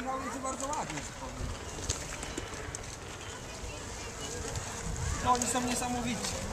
Michałowicz bardzo ładnie się powiem. No oni są niesamowici.